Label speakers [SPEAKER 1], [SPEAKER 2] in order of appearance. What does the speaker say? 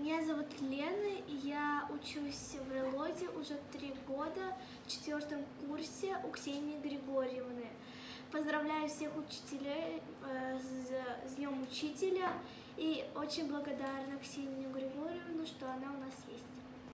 [SPEAKER 1] Меня зовут Лена, и я учусь в РЭЛОДе уже 3 года в 4 курсе у Ксении Григорьевны. Поздравляю всех учителей с Днем Учителя и очень благодарна Ксении Григорьевне, что она у нас есть.